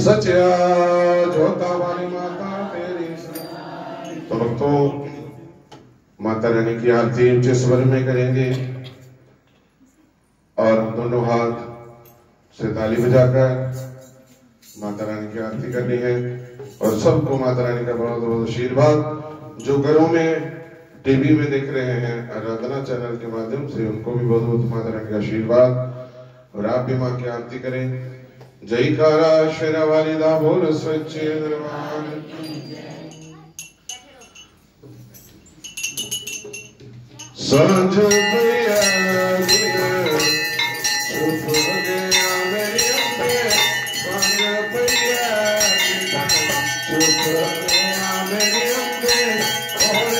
सच्चा जोता वाली माता तेरी। तो भक्तों माता रानी की आरती ऊंचे स्वर में करेंगे और दोनों हाथ से ताली बजाकर माता रानी की आरती करनी है। और सबको माता रानी का बहुत बहुत आशीर्वाद। जो घरों में टीवी में देख रहे हैं आराधना चैनल के माध्यम से, उनको भी बहुत बहुत माता रानी का आशीर्वाद। और आप भी माँ की आरती करें। जयकारा शेरा वाली दा बोल सच्चे दरबार। सांझ पिया चुप गया मेरी अम्बे, सांझ पिया चुप गया मेरी अम्बे, और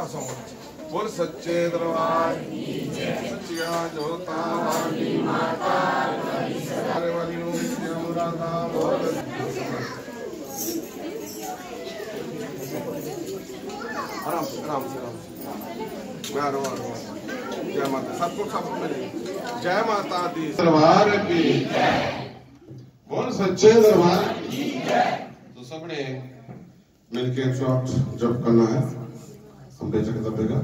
बोल सच्चे दरबार सच्चिया जोता वाली माता वाली मुरादा बोल आराम से आराम से आराम से मैं आ रहा हूँ। जय माता सबको मिले। जय माता दी दरबार की बोल सच्चे दरबार की। तो सबने मिलके एक शॉट जब करना है हम बेचक दबेगा।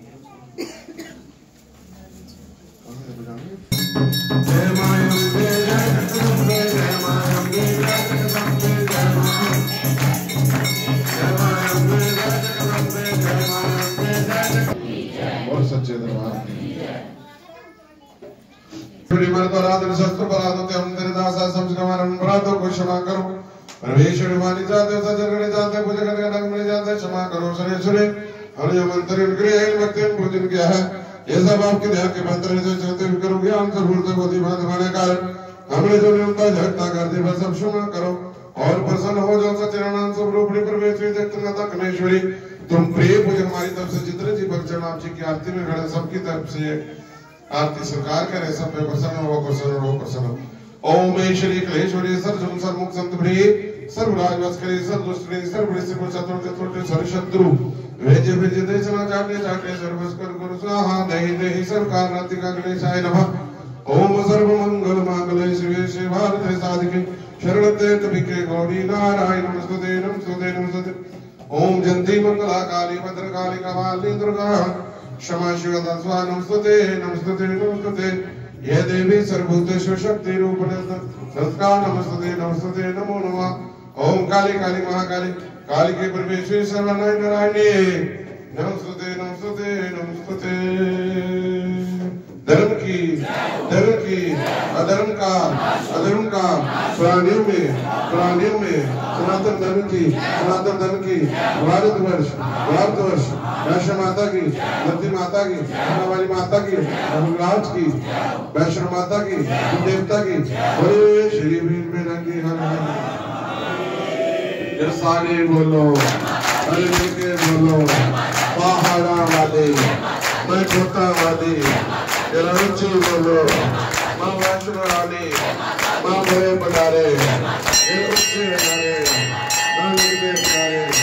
जय मायम जय जगदम्बे जय मायम जय जगदम्बे जय मायम जय मायम जय जगदम्बे जय मायम जय जगदम्बे और सच्चे दरबार की मर्द आराधन शस्त्र बरादो ते हम तेरे दासा संस्कारन बरादो को क्षमा करो। परमेश्वर मानी जाते सजगणे जाते पूजा करने ढंग में जाते क्षमा करो। सुने सुने हमने जो मंत्र गृह भक्ति पूजन किया है ये सब आपके ध्यान के मंत्र जो चलते करो ज्ञान से भूलते को दीवान होने कारण हमने जो न्यूनता झटता कर दी बस सब क्षमा करो और प्रसन्न हो जाओ। सत्यनारायण स्वरूप परमेश्वरी जगत माता कमेश्वरी तुम प्रिय पूजन हमारी तरफ से जितने जी भक्तजन आप जी की आरती में खड़े सबकी तरफ से आरती स्वीकार करें। सब पे प्रसन्न हो प्रसन्न हो प्रसन्न। ओम ऐश्वरी क्लेश्वरी सर्वजन सर्वमुख संत प्रिय सर्वराज वस्करी सर्वदुष्टरी सर्वऋषि को चतुर चतुर सर्वशत्रु वेजे वेजे देशना चाटे चाटे सर्वस्कर गुरु स्वाहा देहि देहि सरकार नातिका गणेशाय नमः। ओम सर्व मंगल मांगल्ये शिवे शिव भारते साधिके शरणते त्र्यंबके गौरी नारायण नमस्ते नमस्ते नमस्ते। ओम जयंती मंगला काली भद्रकाली कपालिनी दुर्गा क्षमा शिवदा स्वा नमस्ते नमस्ते नमस्ते। ये देवी सर्वभूतेषु शक्ति रूपिणी नमस्कार नमस्ते नमस्ते नमो नमः। ओम काली काली महाकाली काली के परमेश्वरी सर्वनारायण नारायणी नमस्ते नमस्ते नमस्ते। धर्म की अधर्म का प्राणियों में सनातन धर्म की भारतवर्ष वैष्णव माता की लती माता की वाली माता की राज की वैष्णव माता की देवता की बड़े श्री वीर में रंगी सारे बोलो अरे के बोलो पहाड़ा वाले मैं खोता वाले रुचि बोलो माँ वैष्णव वाली माँ बड़े पधारे